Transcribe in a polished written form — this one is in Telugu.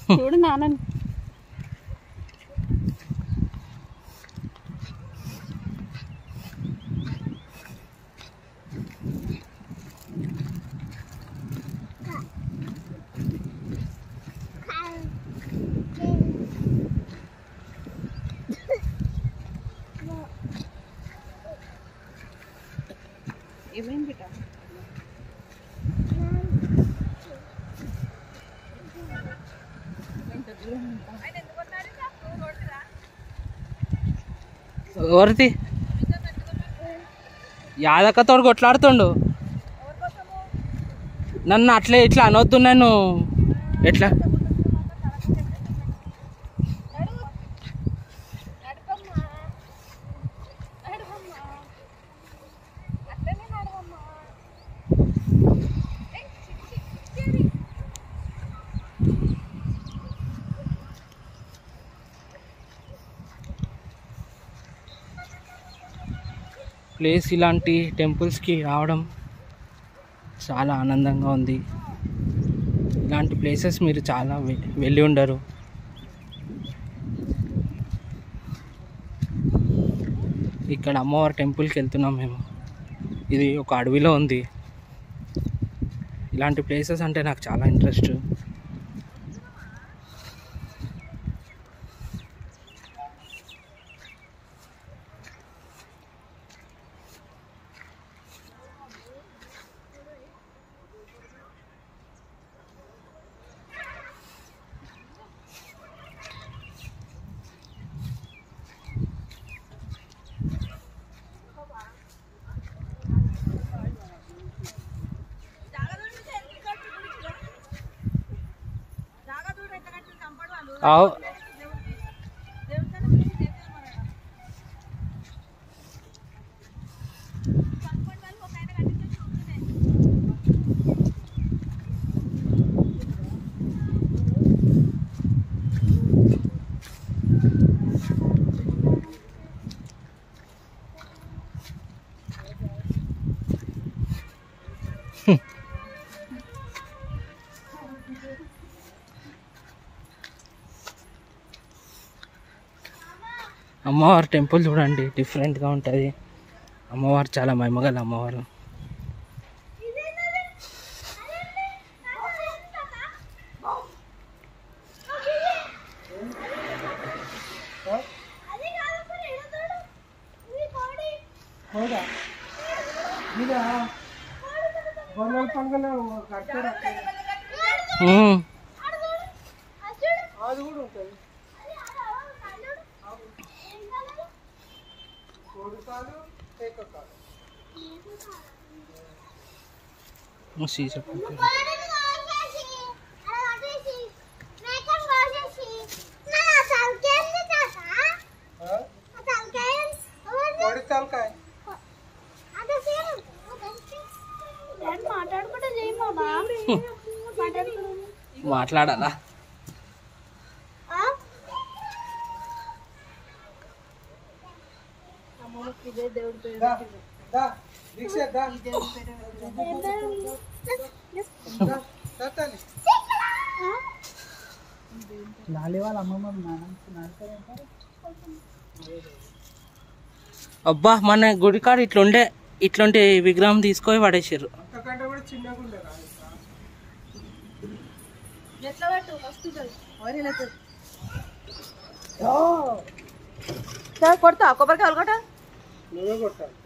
చూడు నాన్న ఏమైంది బిడ్డ ఎవరిది యాదక్కతోడు కొట్లాడుతుండు నన్ను అట్లే ఇట్లా అనొద్దు నన్ను ఎట్లా ప్లేస్ ఇలాంటి టెంపుల్స్కి రావడం చాలా ఆనందంగా ఉంది. ఇలాంటి ప్లేసెస్ మీరు చాలా వెళ్ళి ఉండరు. ఇక్కడ అమ్మవారి టెంపుల్కి వెళ్తున్నాం మేము. ఇది ఒక అడవిలో ఉంది. ఇలాంటి ప్లేసెస్ అంటే నాకు చాలా ఇంట్రెస్ట్. అమ్మవారి టెంపుల్ చూడండి, డిఫరెంట్గా ఉంటుంది. అమ్మవారు చాలా మహిమగల అమ్మవారు. మాట్లాడాలా? అబ్బా, మన గుడికాడ ఇట్లుంటే విగ్రహం తీసుకొని పడేసారు. కొడతా కొబ్బరికాయలు కొట్ట నువ్వే కొట్టాలి.